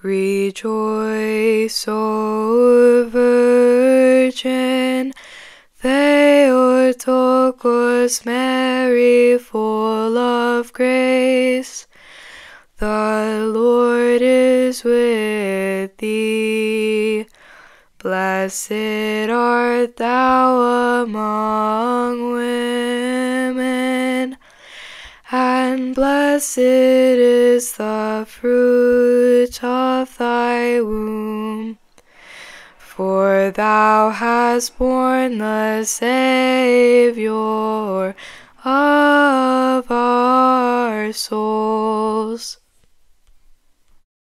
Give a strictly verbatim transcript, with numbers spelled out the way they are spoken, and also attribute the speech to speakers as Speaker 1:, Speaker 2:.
Speaker 1: Rejoice, O Virgin, Theotokos, Mary, full of grace. The Lord is with thee. Blessed art thou among women, and blessed is the fruit of thy womb. For thou hast borne the Saviour of our souls.